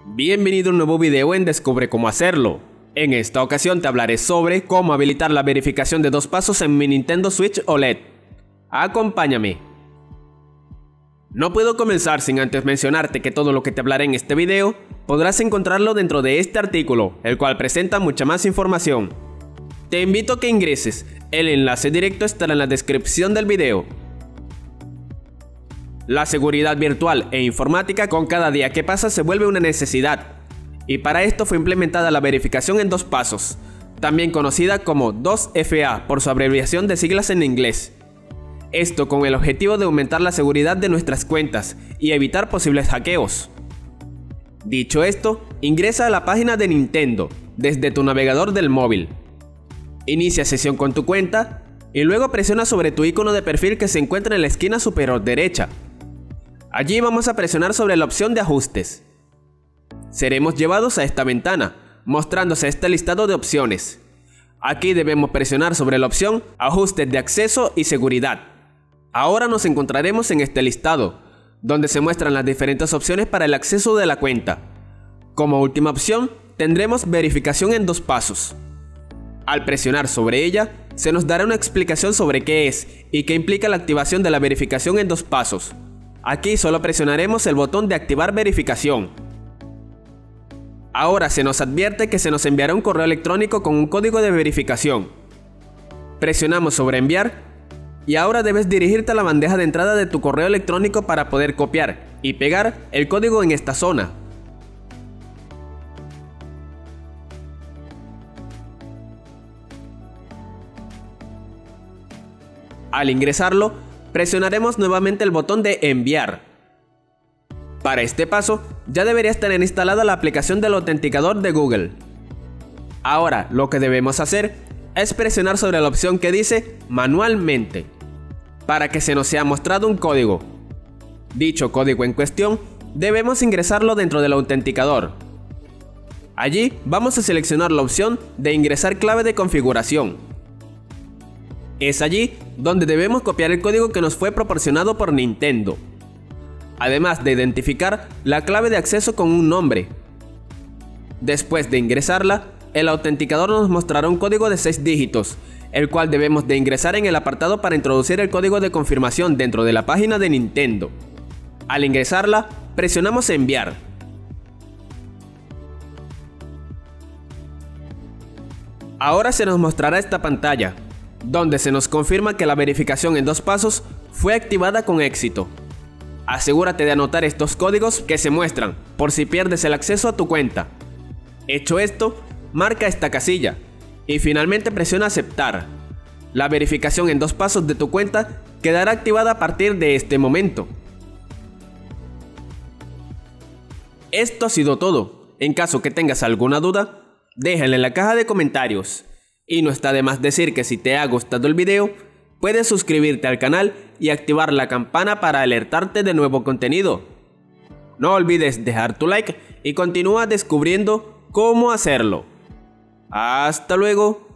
Bienvenido a un nuevo video en Descubre cómo hacerlo. En esta ocasión te hablaré sobre cómo habilitar la verificación de 2 pasos en mi Nintendo Switch OLED. Acompáñame. No puedo comenzar sin antes mencionarte que todo lo que te hablaré en este video podrás encontrarlo dentro de este artículo, el cual presenta mucha más información. Te invito a que ingreses, el enlace directo estará en la descripción del video. La seguridad virtual e informática con cada día que pasa se vuelve una necesidad, y para esto fue implementada la verificación en 2 pasos, también conocida como 2FA por su abreviación de siglas en inglés. Esto con el objetivo de aumentar la seguridad de nuestras cuentas y evitar posibles hackeos. Dicho esto, ingresa a la página de Nintendo desde tu navegador del móvil. Inicia sesión con tu cuenta y luego presiona sobre tu icono de perfil que se encuentra en la esquina superior derecha. Allí vamos a presionar sobre la opción de ajustes. Seremos llevados a esta ventana, mostrándose este listado de opciones. Aquí debemos presionar sobre la opción Ajustes de acceso y seguridad. Ahora nos encontraremos en este listado, donde se muestran las diferentes opciones para el acceso de la cuenta. Como última opción, tendremos verificación en 2 pasos. Al presionar sobre ella, se nos dará una explicación sobre qué es y qué implica la activación de la verificación en 2 pasos. Aquí solo presionaremos el botón de activar verificación. Ahora se nos advierte que se nos enviará un correo electrónico con un código de verificación. Presionamos sobre enviar y ahora debes dirigirte a la bandeja de entrada de tu correo electrónico para poder copiar y pegar el código en esta zona. Al ingresarlo, presionaremos nuevamente el botón de enviar. Para este paso, ya deberías tener instalada la aplicación del autenticador de Google. Ahora, lo que debemos hacer es presionar sobre la opción que dice manualmente, para que se nos sea mostrado un código. Dicho código en cuestión, debemos ingresarlo dentro del autenticador. Allí vamos a seleccionar la opción de ingresar clave de configuración. Es allí donde debemos copiar el código que nos fue proporcionado por Nintendo, además de identificar la clave de acceso con un nombre. Después de ingresarla, el autenticador nos mostrará un código de 6 dígitos, el cual debemos de ingresar en el apartado para introducir el código de confirmación dentro de la página de Nintendo. Al ingresarla, presionamos enviar. Ahora se nos mostrará esta pantalla, donde se nos confirma que la verificación en 2 pasos fue activada con éxito. Asegúrate de anotar estos códigos que se muestran por si pierdes el acceso a tu cuenta. Hecho esto, marca esta casilla y finalmente presiona aceptar. La verificación en 2 pasos de tu cuenta quedará activada a partir de este momento. Esto ha sido todo. En caso que tengas alguna duda, déjala en la caja de comentarios. Y no está de más decir que si te ha gustado el video, puedes suscribirte al canal y activar la campana para alertarte de nuevo contenido. No olvides dejar tu like y continúa descubriendo cómo hacerlo. Hasta luego.